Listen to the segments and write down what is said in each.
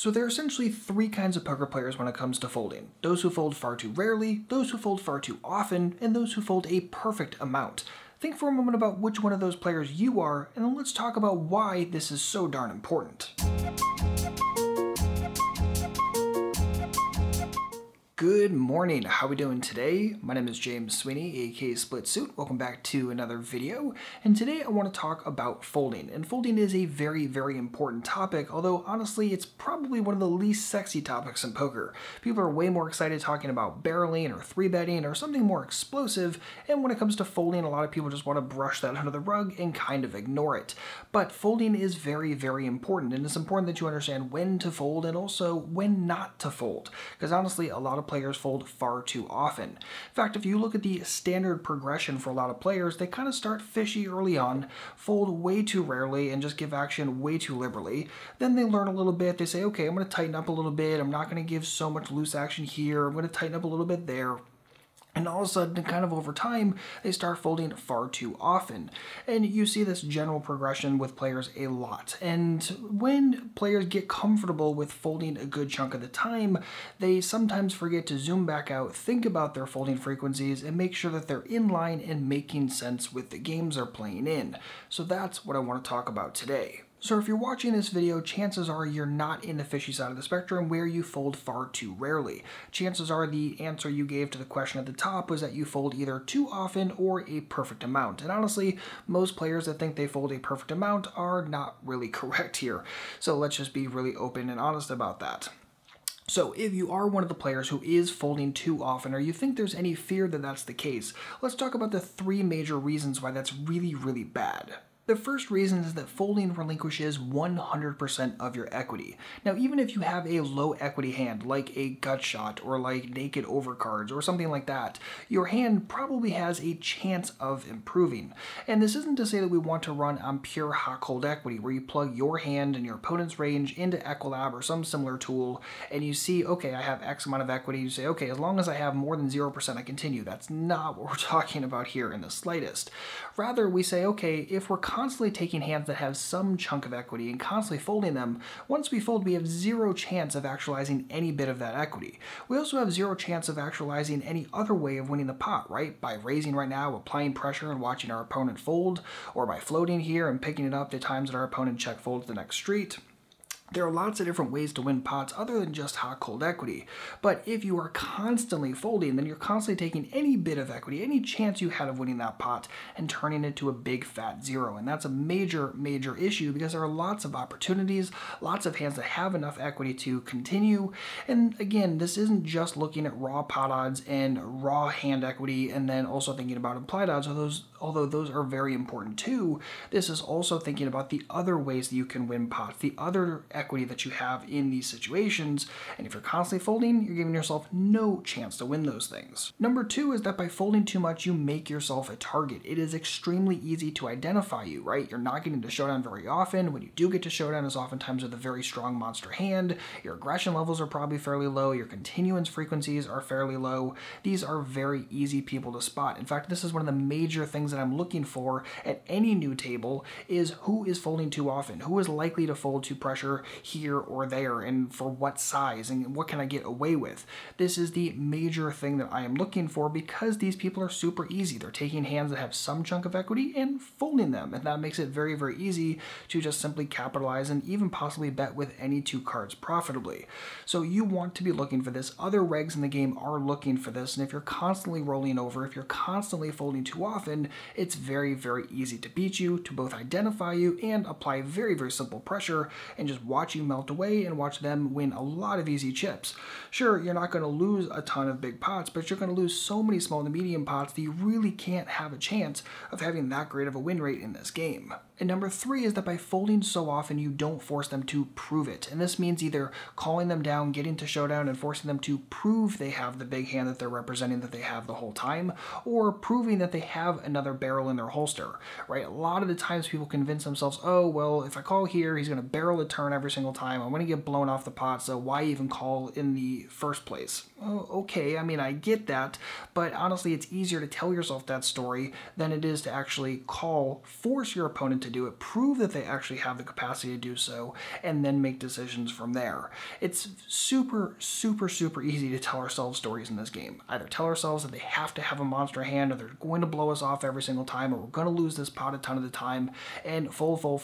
So there are essentially three kinds of poker players when it comes to folding. Those who fold far too rarely, those who fold far too often, and those who fold a perfect amount. Think for a moment about which one of those players you are, and then let's talk about why this is so darn important. Good morning, how are we doing today? My name is James Sweeney, aka SplitSuit. Welcome back to another video, and today I want to talk about folding. And folding is a very, very important topic, although honestly it's probably one of the least sexy topics in poker. People are way more excited talking about barreling or 3-betting or something more explosive, and when it comes to folding, a lot of people just want to brush that under the rug and kind of ignore it. But folding is very, very important, and it's important that you understand when to fold and also when not to fold, because honestly a lot of players fold far too often. In fact, if you look at the standard progression for a lot of players, they kind of start fishy early on, fold way too rarely, and just give action way too liberally. Then they learn a little bit, they say, okay, I'm going to tighten up a little bit, I'm not going to give so much loose action here, I'm going to tighten up a little bit there. And all of a sudden, kind of over time, they start folding far too often. And you see this general progression with players a lot. And when players get comfortable with folding a good chunk of the time, they sometimes forget to zoom back out, think about their folding frequencies, and make sure that they're in line and making sense with the games they're playing in. So that's what I want to talk about today. So if you're watching this video, chances are you're not in the fishy side of the spectrum where you fold far too rarely. Chances are the answer you gave to the question at the top was that you fold either too often or a perfect amount. And honestly, most players that think they fold a perfect amount are not really correct here. So let's just be really open and honest about that. So if you are one of the players who is folding too often, or you think there's any fear that that's the case, let's talk about the three major reasons why that's really, really bad. The first reason is that folding relinquishes 100% of your equity. Now, even if you have a low equity hand, like a gut shot or like naked overcards or something like that, your hand probably has a chance of improving. And this isn't to say that we want to run on pure hot-cold equity, where you plug your hand and your opponent's range into Equilab or some similar tool, and you see, okay, I have X amount of equity. You say, okay, as long as I have more than 0%, I continue. That's not what we're talking about here in the slightest. Rather, we say, okay, if we're constantly taking hands that have some chunk of equity and constantly folding them, once we fold, we have zero chance of actualizing any bit of that equity. We also have zero chance of actualizing any other way of winning the pot, right? By raising right now, applying pressure and watching our opponent fold, or by floating here and picking it up the times that our opponent check folds the next street. There are lots of different ways to win pots other than just hot-cold equity. But if you are constantly folding, then you're constantly taking any bit of equity, any chance you had of winning that pot, and turning it to a big fat zero. And that's a major, major issue because there are lots of opportunities, lots of hands that have enough equity to continue. And again, this isn't just looking at raw pot odds and raw hand equity and then also thinking about implied odds, although those are very important too. This is also thinking about the other ways that you can win pots, the other equity that you have in these situations, and if you're constantly folding, you're giving yourself no chance to win those things. Number two is that by folding too much, you make yourself a target. It is extremely easy to identify you, right? You're not getting to showdown very often. When you do get to showdown, it's oftentimes with a very strong monster hand. Your aggression levels are probably fairly low. Your continuance frequencies are fairly low. These are very easy people to spot. In fact, this is one of the major things that I'm looking for at any new table is who is folding too often, who is likely to fold to pressure here or there, and for what size, and what can I get away with. This is the major thing that I am looking for because these people are super easy. They're taking hands that have some chunk of equity and folding them, and that makes it very, very easy to just simply capitalize and even possibly bet with any two cards profitably. So you want to be looking for this. Other regs in the game are looking for this, and if you're constantly rolling over, if you're constantly folding too often, it's very, very easy to beat you, to both identify you and apply very, very simple pressure and just watch you melt away and watch them win a lot of easy chips. Sure, you're not going to lose a ton of big pots, but you're going to lose so many small to medium pots that you really can't have a chance of having that great of a win rate in this game. And number three is that by folding so often, you don't force them to prove it. And this means either calling them down, getting to showdown, and forcing them to prove they have the big hand that they're representing that they have the whole time, or proving that they have another barrel in their holster, right? A lot of the times people convince themselves, oh, well, if I call here, he's going to barrel a turn every single time. I'm going to get blown off the pot, so why even call in the first place? Oh, okay, I mean, I get that, but honestly, it's easier to tell yourself that story than it is to actually call, force your opponent to do it, prove that they actually have the capacity to do so, and then make decisions from there. It's super, super, super easy to tell ourselves stories in this game. Either tell ourselves that they have to have a monster hand, or they're going to blow us off every single time, or we're going to lose this pot a ton of the time, and fold. All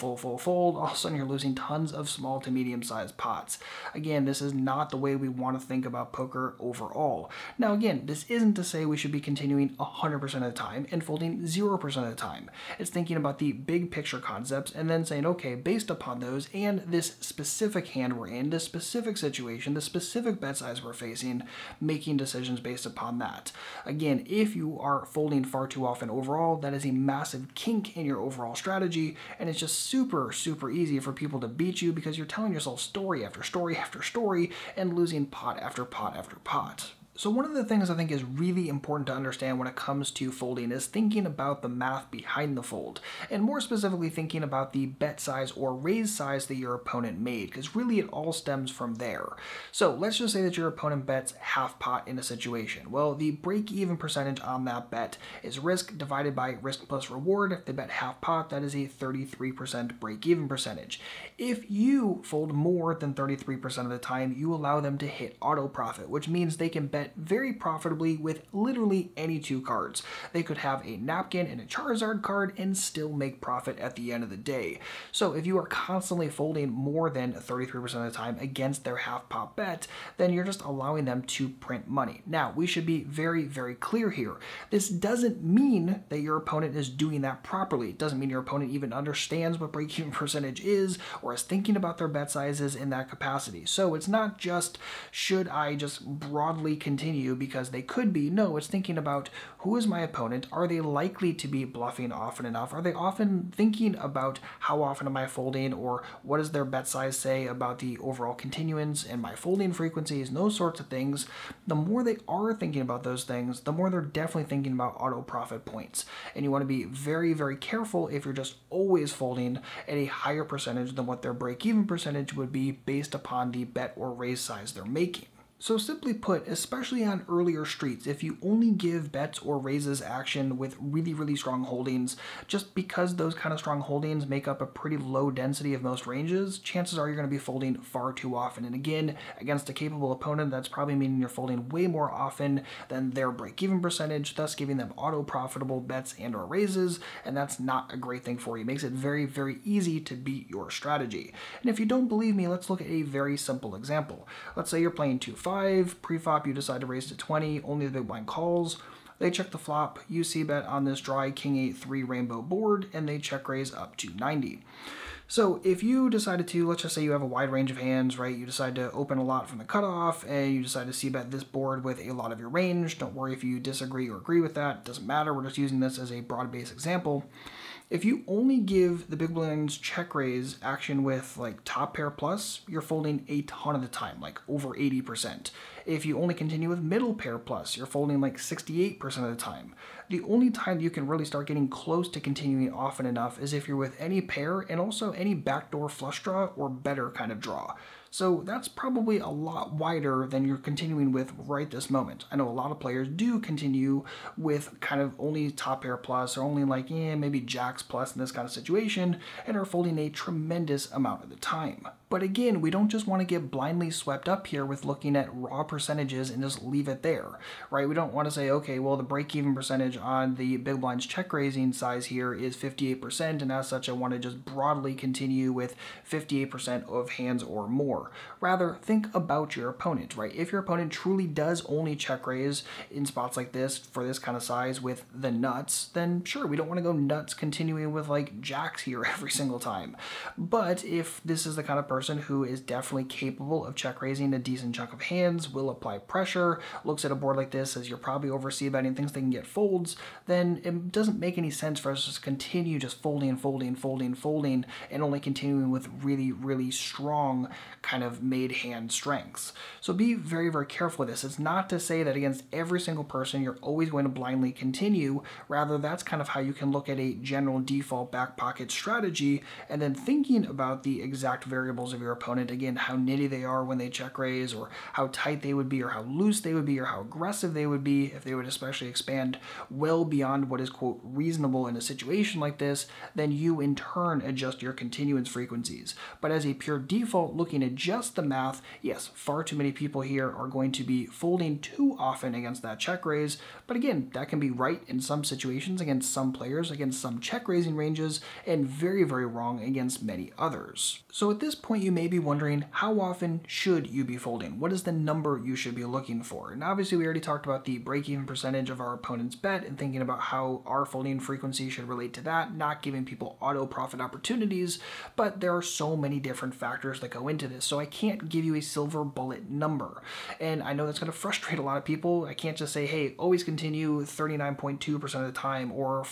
of a sudden you're losing tons of small to medium-sized pots. Again, this is not the way we want to think about poker overall. Now again, this isn't to say we should be continuing 100% of the time and folding 0% of the time. It's thinking about the big picture concepts and then saying, okay, based upon those and this specific hand we're in, this specific situation, the specific bet size we're facing, making decisions based upon that. Again, if you are folding far too often overall, that is a massive kink in your overall strategy, and it's just super, super easy for people to beat you because you're telling yourself story after story after story and losing pot after pot after pot. So one of the things I think is really important to understand when it comes to folding is thinking about the math behind the fold, and more specifically thinking about the bet size or raise size that your opponent made, because really it all stems from there. So let's just say that your opponent bets half pot in a situation. Well, the break-even percentage on that bet is risk divided by risk plus reward. If they bet half pot, that is a 33% break-even percentage. If you fold more than 33% of the time, you allow them to hit auto profit, which means they can bet very profitably with literally any two cards. They could have a napkin and a Charizard card and still make profit at the end of the day. So if you are constantly folding more than 33% of the time against their half pot bet, then you're just allowing them to print money. Now, we should be very, very clear here. This doesn't mean that your opponent is doing that properly. It doesn't mean your opponent even understands what break-even percentage is or is thinking about their bet sizes in that capacity. So it's not just, should I just broadly continue because they could be. No, it's thinking about, who is my opponent? Are they likely to be bluffing often enough? Are they often thinking about how often am I folding, or what does their bet size say about the overall continuance and my folding frequencies and those sorts of things? The more they are thinking about those things, the more they're definitely thinking about auto profit points. And you want to be very, very careful if you're just always folding at a higher percentage than what their break-even percentage would be based upon the bet or raise size they're making. So simply put, especially on earlier streets, if you only give bets or raises action with really, really strong holdings, just because those kind of strong holdings make up a pretty low density of most ranges, chances are you're going to be folding far too often. And again, against a capable opponent, that's probably meaning you're folding way more often than their break-even percentage, thus giving them auto-profitable bets and or raises, and that's not a great thing for you. It makes it very, very easy to beat your strategy. And if you don't believe me, let's look at a very simple example. Let's say you're playing 2-5, pre-flop you decide to raise to 20, only the big blind calls. They check the flop, you c-bet on this dry king 8-3 rainbow board, and they check raise up to 90. So if you decided to, let's just say you have a wide range of hands, right? You decide to open a lot from the cutoff, and you decide to c-bet this board with a lot of your range. Don't worry if you disagree or agree with that. It doesn't matter. We're just using this as a broad base example. If you only give the big blind's check raise action with like top pair plus, you're folding a ton of the time, like over 80%. If you only continue with middle pair plus, you're folding like 68% of the time. The only time you can really start getting close to continuing often enough is if you're with any pair and also any backdoor flush draw or better kind of draw. So that's probably a lot wider than you're continuing with right this moment. I know a lot of players do continue with kind of only top pair plus or only like, maybe jacks plus in this kind of situation and are folding a tremendous amount of the time. But again, we don't just want to get blindly swept up here with looking at raw percentages and just leave it there, right? We don't want to say, okay, well, the break-even percentage on the big blind's check raising size here is 58%, and as such, I want to just broadly continue with 58% of hands or more. Rather, think about your opponent, right? If your opponent truly does only check raise in spots like this for this kind of size with the nuts, then sure, we don't want to go nuts continuing with like jacks here every single time. But if this is the kind of person who is definitely capable of check raising a decent chunk of hands, will apply pressure, looks at a board like this as you're probably over c-betting, thinks they can get folds, then it doesn't make any sense for us to continue just folding, and only continuing with really, really strong kind of made hand strengths. So be very, very careful with this. It's not to say that against every single person you're always going to blindly continue. Rather, that's kind of how you can look at a general default back pocket strategy and then thinking about the exact variables of your opponent. Again, how nitty they are when they check raise, or how tight they would be, or how loose they would be, or how aggressive they would be, if they would especially expand well beyond what is, quote, reasonable in a situation like this, then you in turn adjust your continuance frequencies. But as a pure default, looking at just the math, yes, far too many people here are going to be folding too often against that check raise. But again, that can be right in some situations against some players, against some check raising ranges, and very, very wrong against many others. So at this point, you may be wondering, how often should you be folding? What is the number you should be looking for? And obviously, we already talked about the break-even percentage of our opponent's bet and thinking about how our folding frequency should relate to that, not giving people auto profit opportunities, but there are so many different factors that go into this, so I can't give you a silver bullet number. And I know that's going to frustrate a lot of people. I can't just say, hey, always continue 39.2% of the time or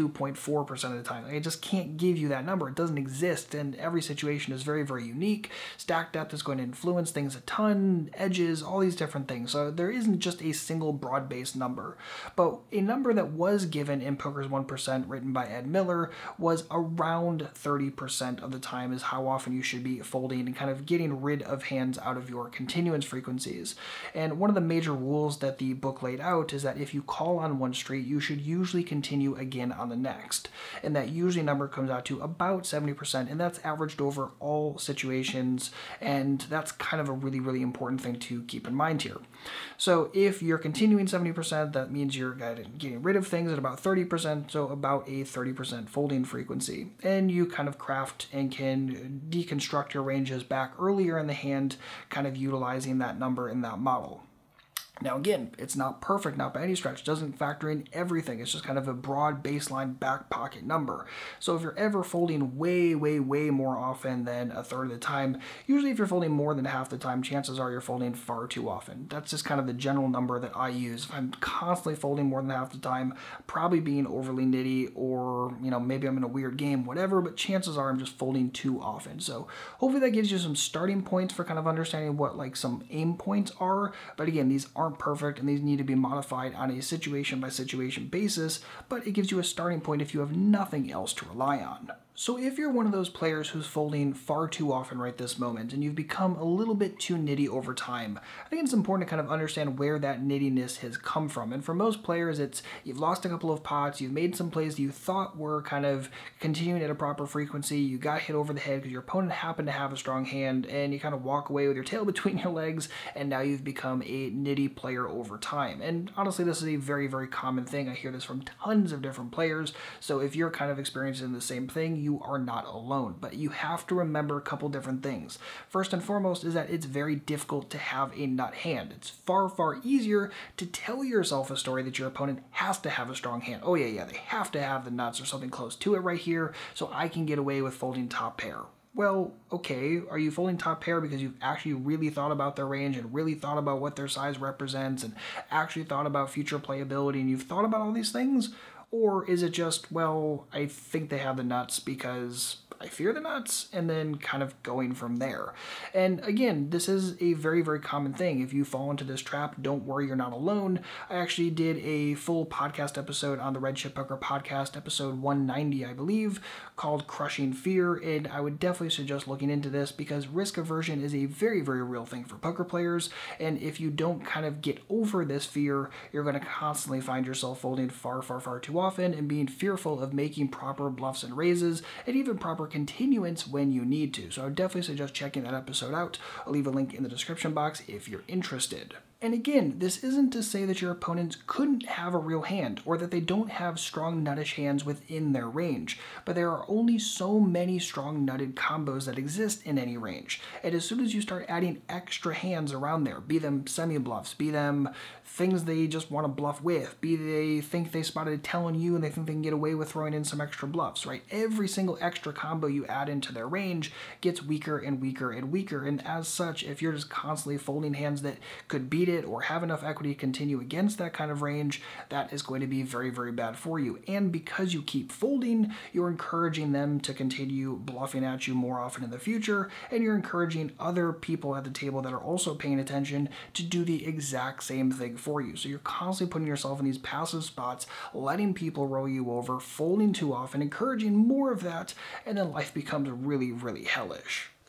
42.4% of the time. I just can't give you that number. It doesn't exist, and every situation is very, very unique. Stack depth is going to influence things a ton, edges, all these different things. So there isn't just a single broad-based number. But a number that was given in Poker's 1%, written by Ed Miller, was around 30% of the time is how often you should be folding and kind of getting rid of hands out of your continuance frequencies. And one of the major rules that the book laid out is that if you call on one street, you should usually continue again on the next. And that usually number comes out to about 70%, and that's averaged over all situations, and that's kind of a really, really important thing to keep in mind here. So if you're continuing 70%, that means you're getting rid of things at about 30%, so about a 30% folding frequency. And you kind of craft and can deconstruct your ranges back earlier in the hand, kind of utilizing that number in that model. Now again, it's not perfect, not by any stretch. It doesn't factor in everything. It's just kind of a broad baseline back pocket number. So if you're ever folding way, way, way more often than a third of the time, usually if you're folding more than half the time, chances are you're folding far too often. That's just kind of the general number that I use. If I'm constantly folding more than half the time, probably being overly nitty, or maybe I'm in a weird game, whatever, but chances are I'm just folding too often. So hopefully that gives you some starting points for kind of understanding what like some aim points are. But again, these aren't perfect, and these need to be modified on a situation by situation basis, but it gives you a starting point if you have nothing else to rely on. So if you're one of those players who's folding far too often right this moment, and you've become a little bit too nitty over time, I think it's important to kind of understand where that nittiness has come from. And for most players, it's you've lost a couple of pots, you've made some plays that you thought were kind of continuing at a proper frequency, you got hit over the head because your opponent happened to have a strong hand, and you kind of walk away with your tail between your legs, and now you've become a nitty player over time. And honestly, this is a very, very common thing. I hear this from tons of different players, so if you're kind of experiencing the same thing, you are not alone. But you have to remember a couple different things. First and foremost is that it's very difficult to have a nut hand. It's far, far easier to tell yourself a story that your opponent has to have a strong hand. Oh yeah, they have to have the nuts or something close to it right here, so I can get away with folding top pair. Well, okay, are you folding top pair because you've actually really thought about their range and really thought about what their size represents and actually thought about future playability, and you've thought about all these things? Or is it just, well, I think they have the nuts because I fear the nuts, and then kind of going from there? And again, this is a very, very common thing. If you fall into this trap, don't worry, you're not alone. I actually did a full podcast episode on the Red Chip Poker podcast, episode 190, I believe, called Crushing Fear, and I would definitely suggest looking into this because risk aversion is a very, very real thing for poker players, and if you don't kind of get over this fear, you're going to constantly find yourself folding far, far, far too often and being fearful of making proper bluffs and raises and even proper continuance when you need to. So I would definitely suggest checking that episode out. I'll leave a link in the description box if you're interested. And again, this isn't to say that your opponents couldn't have a real hand or that they don't have strong nuttish hands within their range, but there are only so many strong nutted combos that exist in any range. And as soon as you start adding extra hands around there, be them semi-bluffs, be them things they just want to bluff with, be they think they spotted a tell on you and they think they can get away with throwing in some extra bluffs, right? Every single extra combo you add into their range gets weaker and weaker and weaker, and as such, if you're just constantly folding hands that could beat it or have enough equity to continue against that kind of range, that is going to be very, very bad for you. And because you keep folding, you're encouraging them to continue bluffing at you more often in the future, and you're encouraging other people at the table that are also paying attention to do the exact same thing for you. So you're constantly putting yourself in these passive spots, letting people roll you over, folding too often, encouraging more of that, and then life becomes really, really hellish.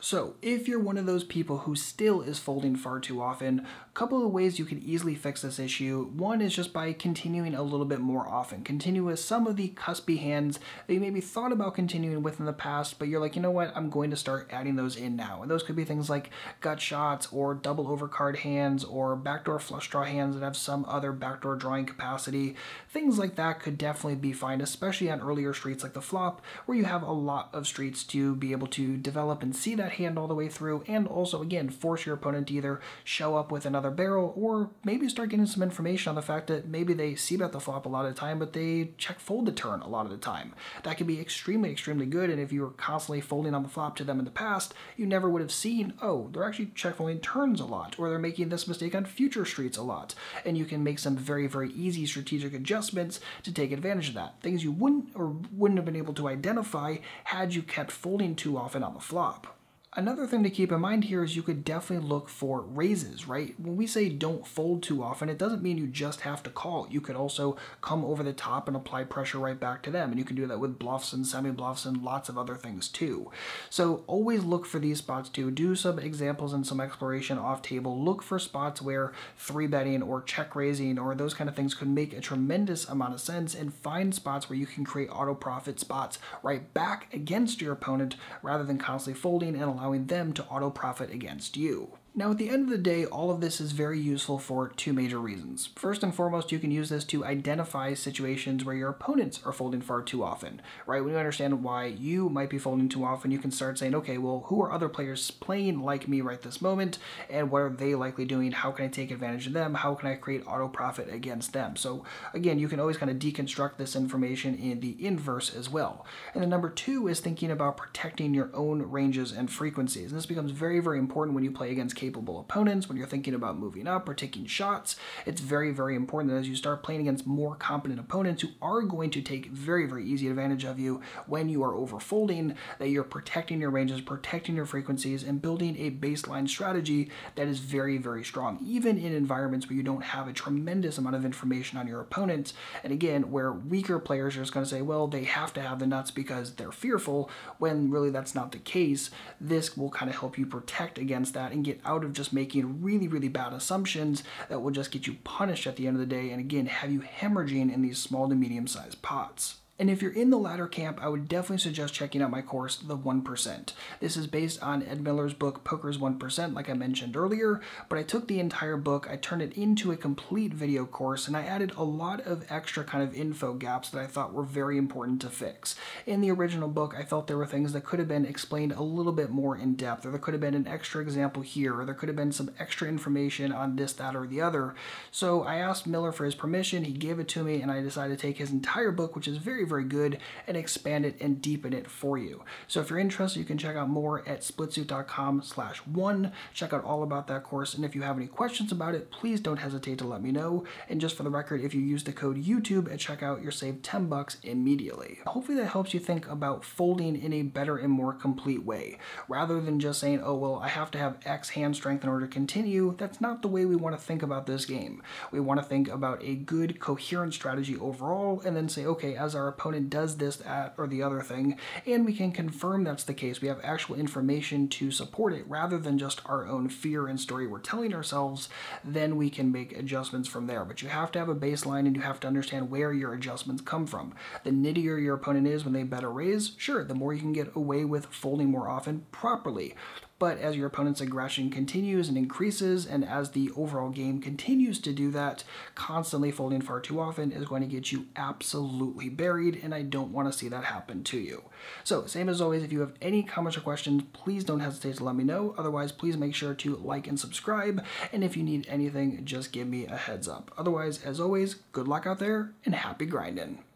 So, if you're one of those people who still is folding far too often, a couple of ways you could easily fix this issue. One is just by continuing a little bit more often. Continue with some of the cuspy hands that you maybe thought about continuing with in the past, but you're like, you know what, I'm going to start adding those in now. And those could be things like gut shots or double overcard hands or backdoor flush draw hands that have some other backdoor drawing capacity. Things like that could definitely be fine, especially on earlier streets like the flop, where you have a lot of streets to be able to develop and see that hand all the way through, and also again force your opponent to either show up with another barrel or maybe start getting some information on the fact that maybe they c-bet the flop a lot of the time but they check fold the turn a lot of the time. That can be extremely good, and if you were constantly folding on the flop to them in the past, you never would have seen, oh, they're actually check folding turns a lot, or they're making this mistake on future streets a lot, and you can make some very easy strategic adjustments to take advantage of that. Things you wouldn't have been able to identify had you kept folding too often on the flop. Another thing to keep in mind here is you could definitely look for raises, right? When we say don't fold too often, it doesn't mean you just have to call. You could also come over the top and apply pressure right back to them, and you can do that with bluffs and semi-bluffs and lots of other things too. So always look for these spots too. Do some examples and some exploration off table. Look for spots where 3-betting or check raising or those kind of things could make a tremendous amount of sense, and find spots where you can create auto profit spots right back against your opponent rather than constantly folding and allowing them to auto profit against you. Now, at the end of the day, all of this is very useful for two major reasons. First and foremost, you can use this to identify situations where your opponents are folding far too often, right? When you understand why you might be folding too often, you can start saying, okay, well, who are other players playing like me right this moment, and what are they likely doing? How can I take advantage of them? How can I create auto profit against them? So again, you can always kind of deconstruct this information in the inverse as well. And then number two is thinking about protecting your own ranges and frequencies. And this becomes very important when you play against capable opponents, when you're thinking about moving up or taking shots. It's very important that as you start playing against more competent opponents who are going to take very easy advantage of you when you are overfolding, that you're protecting your ranges, protecting your frequencies, and building a baseline strategy that is very strong, even in environments where you don't have a tremendous amount of information on your opponents. And again, where weaker players are just going to say, well, they have to have the nuts because they're fearful, when really that's not the case. This will kind of help you protect against that and get out of just making really bad assumptions that will just get you punished at the end of the day, and again have you hemorrhaging in these small to medium-sized pots. And if you're in the latter camp, I would definitely suggest checking out my course, The 1%. This is based on Ed Miller's book, Poker's 1%, like I mentioned earlier, but I took the entire book, I turned it into a complete video course, and I added a lot of extra kind of info gaps that I thought were very important to fix. In the original book, I felt there were things that could have been explained a little bit more in depth, or there could have been an extra example here, or there could have been some extra information on this, that, or the other. So I asked Miller for his permission, he gave it to me, and I decided to take his entire book, which is very good, and expand it and deepen it for you. So if you're interested, you can check out more at splitsuit.com/1. Check out all about that course, and if you have any questions about it, please don't hesitate to let me know. And just for the record, if you use the code YouTube at checkout, you're saved $10 immediately. Hopefully that helps you think about folding in a better and more complete way, rather than just saying, oh, well, I have to have X hand strength in order to continue. That's not the way we want to think about this game. We want to think about a good, coherent strategy overall, and then say, okay, as our opponent does this, that, or the other thing, and we can confirm that's the case. We have actual information to support it rather than just our own fear and story we're telling ourselves. Then we can make adjustments from there. But you have to have a baseline, and you have to understand where your adjustments come from. The nittier your opponent is when they bet or raise, sure, the more you can get away with folding more often properly. But as your opponent's aggression continues and increases, and as the overall game continues to do that, constantly folding far too often is going to get you absolutely buried, and I don't want to see that happen to you. So, same as always, if you have any comments or questions, please don't hesitate to let me know. Otherwise, please make sure to like and subscribe, and if you need anything, just give me a heads up. Otherwise, as always, good luck out there, and happy grinding.